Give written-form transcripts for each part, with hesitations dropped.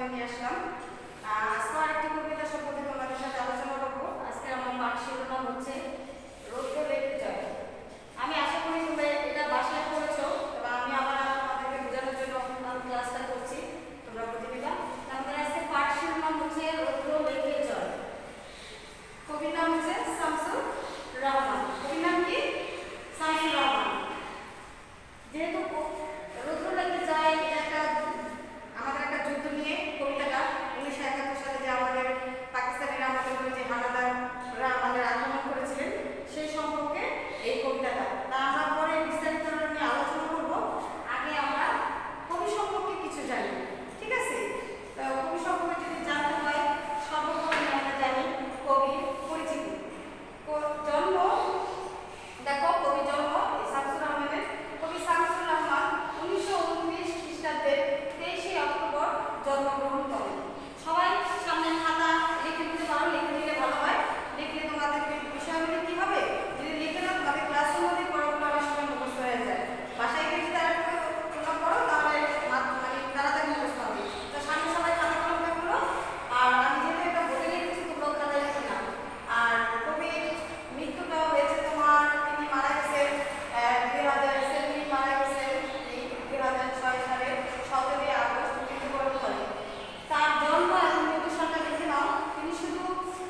নিয়ে আসলাম। আজকে আরেকটি কবিতা সম্পর্কে তোমাদের সাথে আলোচনা করবো। আজকে আমার পাঠ শিরোনাম হচ্ছে রৌদ্র লেখে জয়। আমি আশা করি তোমরা এটা বাসায় পড়েছো এবং আমি আবার তোমাদেরকে বোঝানোর জন্য ক্লাসটা করছি, তোমরা বুঝে নিবা। আমাদের আজকে পাঠ শিরোনাম হচ্ছে রৌদ্র লেখে জয়। কবির নাম হচ্ছে শামসুর রহমান। কবির নাম কি? শামসুর রহমান। যেহেতু রৌদ্র লেখে জয় এটা একটা আমাদের একটা যুদ্ধ নিয়ে কবিতাটা, 1971 সালে যে আমাদের পাকিস্তানিরা আমাদের উপরে যে হানাদাররা আমাদের আক্রমণ করেছিলেন সেই সম্পর্কে এই কবিতাটা। তা আমরা পরে বিস্তারিত নিয়ে আলোচনা করব। আগে আমরা কবি সম্পর্কে কিছু জানি, ঠিক আছে? তো কবি সম্পর্কে যদি জানতে হয় সর্বপ্রথমে আমরা জানি কবির পরিচিতি। জন্ম দেখো, কবি জন্ম শামসুর রহমানের। কবি শামসুর রহমান 1929 খ্রিস্টাব্দের 23শে অক্টোবর জন্মগ্রহণ করেন। সবাই সামনে খাতা লিখে দিতে পারো, লিখে দিলে ভালো হয়। লিখলে তোমাদের বিষয়গুলো কি হবে, যদি লিখে নাও তোমাদের ক্লাসের মধ্যে পড়াগুলো অনেক সময় মুখস্থ হয়ে যায়। বাসায় গিয়ে যদি তারা তোমরা পড়ো তাহলে মানে তাড়াতাড়ি মুখস্থ হবে। তো সামনে সবাই খাতা কলমটা করো। আর আমি যেহেতু এটা বলে লিখেছি তোমরাও খাতায় লিখে নাও। আর কবির মৃত্যুটা হয়েছে তোমার, তিনি মারা গেছেন 2000 তিনি মারা গেছেন 2006 সালে 17 আগস্ট মৃত্যুবরণ করেন। তার জন্ম এবং মৃত্যু সংখ্যা দেখে নাও। তিনি শুধু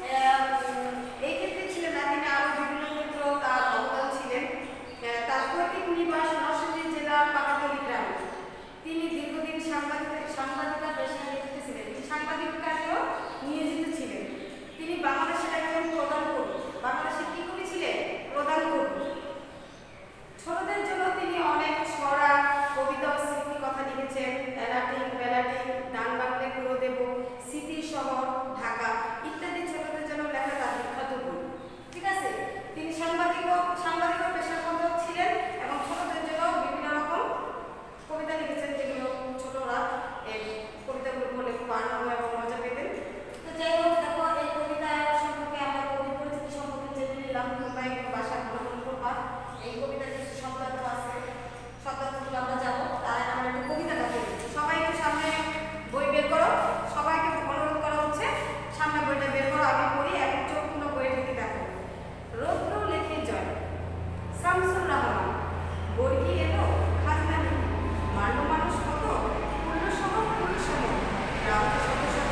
এই ক্ষেত্রে ছিলেন না, তিনি আরো বিভিন্ন ক্ষেত্র তার অবদান ছিলেন। তার পৈতৃক নিবাস নরসিংদী জেলার পাকাতলী গ্রামে। তিনি দীর্ঘদিন সাংবাদিকতা পেশায় নিয়োজিত ছিলেন। তিনি সাংবাদিক কাজেও নিয়োজিত ছিলেন। তিনি বাংলাদেশের একজন প্রধান কবি। বাংলাদেশের কি কবি ছিলেন? প্রধান কবি। ছোটদের জন্য তিনি অনেক ছড়া, কবিতা ও স্মৃতি কথা লিখেছেন। এলাটিং, বেলাটিং, ডান বাংলা, গুরুদেব, স্মৃতির শহর, ঢাকা ইত্যাদি ছোটদের জন্য লেখা তার বিখ্যাত বই, ঠিক আছে? তিনি সাংবাদিক পেশার মধ্যেও ছিলেন এবং ছোটদের জন্য বিভিন্ন রকম কবিতা লিখেছেন, যেগুলো ছোটরা এই কবিতাগুলো বলে খুব আনন্দ এবং মজা পেতেন। তো যাই হোক, দেখো এই কবিতা সম্পর্কে আমরা কবি পরিচিতি সম্পর্কে জেনে নিলাম। তোমরা একটু বাসায় ভালো করবা। এই কবিতার কিছু শব্দার্থ আছে, শব্দার্থগুলো আমরা যাবো। তাই আমরা একটু কবিতাটা পড়ি। সবাই একটু সামনে বই বের করো। সবাইকে অনুরোধ করা হচ্ছে সামনে বইটা বের করো, আমি পড়ি, এক চোখগুলো বইয়ের দিকে দেখো। রৌদ্র লেখে জয়। শামসুর রহমান। বর্গি এলো খাজনা নিতে, মারল মানুষ কত, পূর্ণ সহ গ্রাম শত শত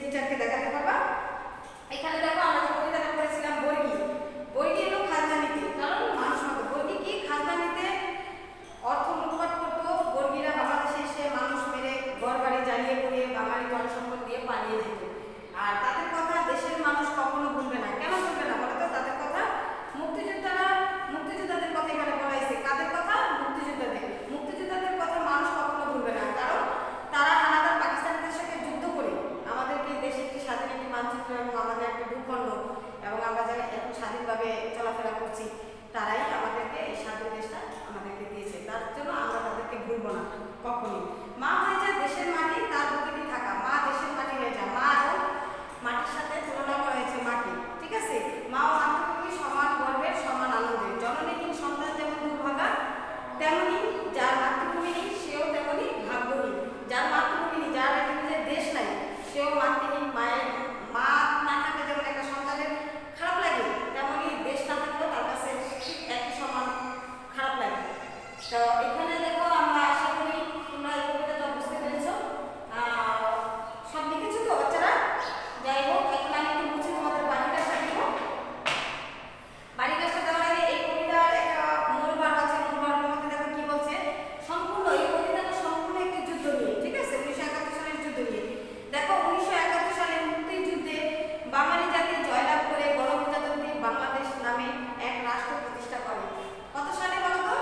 টিচারকে দেখাতে পারবা। এখানে দেখো আমরা যে কবিতাটা পড়েছিলাম বর্গি, বর্গি হলো খাজনা নিতে, কারণ মানুষ মতো বর্গি কি খাজনা নিতে অর্থ লুটপাট করতো। বর্গিরা বাংলাদেশে এসে মানুষ মেরে ঘর বাড়ি জ্বালিয়ে পুড়িয়ে বাঙালি ধন সম্পদ দিয়ে পালিয়ে যেত। আর তাদের কথা দেশের মানুষ কখনো ভুলবে না। কেন ভুলবে না বলো তো? তাদের কথা মুক্তিযোদ্ধাদের কথা এখানে বলা হয়েছে। কাদের কথা? মুক্তিযোদ্ধাদের কথা মানুষ কখনো ভুলবে না, কারণ তারা হানাদার পাকিস্তানিদের সাথে যুদ্ধ করে আমাদেরকে দেশে একটি স্বাধীন একটি মানচিত্র এবং আমাদের একটা ভূখণ্ড এবং আমরা যারা এখন স্বাধীনভাবে চলাফেরা করছি, তারাই আমাদেরকে এই স্বাধীন দেশটা আমাদেরকে দিয়েছে। তার জন্য আমরা তাদেরকে ভুলবো না কখনই। মা হয়ে যায় দেশের মাটি, তার বুকেই থাকা। মা দেশের মাটি হয়ে যায়। মা এবং মাটির সাথে তুলনা করা হয়েছে মাটি, ঠিক আছে? মা ও মাতৃভূমি সমান গর্বের সমান আনন্দের। জননীহীন সন্তান যেমন দুর্ভাগা, তেমনি যার মাতৃভূমি নেই সেও তেমনি ভাগ্যহীন। যার মাতৃভূমি নেই, যার নিজের দেশ নাই, সেও মাতৃহীন। মায়ের মা না থাকলে যেমন একটা সন্তানের খারাপ লাগে, তেমনি দেশ না থাকলেও তার কাছে ঠিক একই সমান খারাপ লাগে। তো এখানে দেখো আমরা আশা করি তোমরা এই কবিতাটা বুঝতে পেরেছো। সব লিখেছো তো বাচ্চারা? যাই হোক, এখন আমি একটু বুঝি তোমাদের বাড়ির কাজটা দিব। বাড়ির কাজটা দেওয়ার আগে এই কবিতার একটা মূল ভাব আছে। মূল ভাবের মধ্যে দেখো কি বলছে। সম্পূর্ণ এই কবিতাটা সম্পূর্ণ একটি যুদ্ধ নিয়ে, ঠিক আছে? 1971 সালের যুদ্ধ নিয়ে। দেখো 1971 সালে মুক্তিযুদ্ধে বাঙালি জাতি জয়লাভ করে গণপ্রজাতন্ত্রী বাংলাদেশ নামে এক রাষ্ট্র প্রতিষ্ঠা করে। কত সালে বলো তো?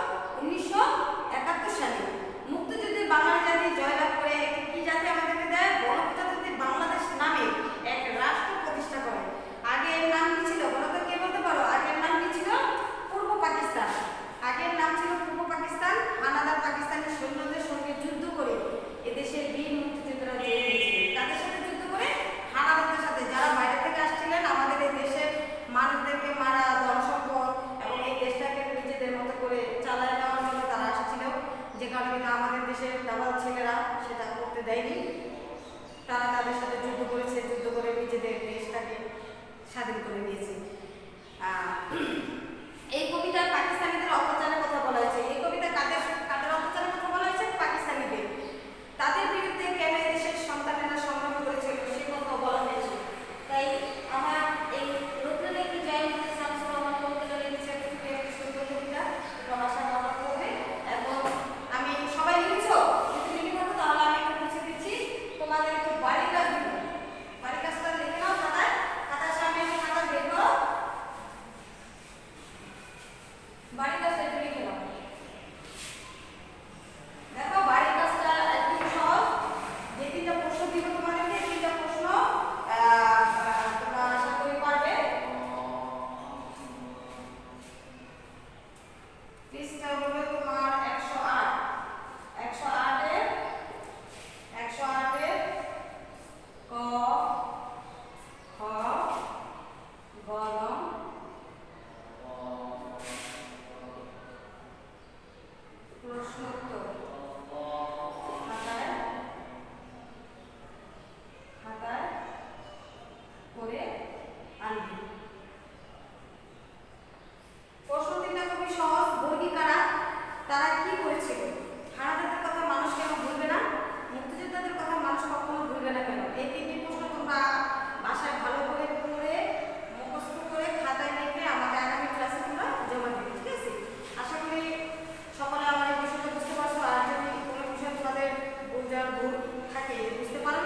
1971 সালে মুক্তিযুদ্ধে বাঙালি জাতি জয়লাভ করে কি জাতি আমাদেরকে দেয়? গণপ্রজাতন্ত্রী বাংলাদেশ নামে এক রাষ্ট্র প্রতিষ্ঠা করে। আগে এর নাম কি ছিল বলো তো? কে বলতে পারো? আগের নাম কি ছিল? পূর্ব পাকিস্তান। আগের নাম ছিল পূর্ব পাকিস্তান। হানাদার পাকিস্তানি সৈন্যদের সঙ্গে যুদ্ধ করে এদেশের বীর মুক্তিযোদ্ধারা জয়ী হয়েছিলেন। তাদের সাথে যুদ্ধ করে? হানাদারদের সাথে, যারা বাইরে থেকে আসছিলেন আমাদের এই দেশের মানুষদেরকে মারা, ধন সম্পদ এবং এই দেশটাকে নিজেদের মতো করে চালায় নেওয়ার জন্য তারা আসছিল। যে কারণে কিন্তু আমাদের দেশের দাবাল ছেলেরা সেটা করতে দেয়নি। তারা তাদের সাথে যুদ্ধ করেছে, যুদ্ধ করে নিজেদের দেশটাকে স্বাধীন করে নিয়েছে। এই কবিতায় পাকিস্তানিদের অত্যাচারের কথা বলা হয়েছে। এই কবিতা কাদের অত্যাচারের কথা বলা হয়েছে? পাকিস্তানিদের। তাদের বিরুদ্ধে কেন এই দেশের সন্তানেরা সংগ্রাম করেছিল সে কথা বলা হয়েছে। তাই আমার এই রবীন্দ্রনাথ জয়ন্তী শামসুর রহমান কবিতাটা লিখেছে খুবই একটি সুন্দর কবিতা, ভাষা ব্যবহার করবে। এবং আমি সবাই লিখছো, যদি লিখে থাকো তাহলে আমি একটু লিখে দিচ্ছি। তোমাদের একটু বাড়ির কাজ দিব। বাড়ির কাজটা লিখে নাও খাতায়। খাতার সামনে খাতা বের করো। বাড়ির কাজটা একটু লিখে নাও। দেখো বাড়ির কাজটা একদম সহজ। যে তিনটা প্রশ্ন দিব তোমাদেরকে, তিনটা প্রশ্ন তোমরা আশা করি পারবে। পৃষ্ঠা হবে তোমার 108। 108 এর ক, খ, গ, প্রশ্নোত্তর খাতায় করে আনবি। প্রশ্ন তিনটা খুবই সহজ। বর্গী কারা? তারা কি করেছিল? হানাদারদের কথা মানুষ কেন ভুলবে না? মুক্তিযোদ্ধাদের কথা মানুষ কখনো ভুলবে না কেন? এই তিনটি প্রশ্ন তোমরা বাসায় ভালো করে পড়ে মুখস্থ করে খাতায় লিখে আমাকে আগামী ক্লাসে তোমরা জমা দিবে, ঠিক আছে? আশা করি সকলে আমার এই বিষয়টা বুঝতে পারছো। আর যদি কোনো বিষয় তোমাদের ভুল থাকে বুঝতে পারো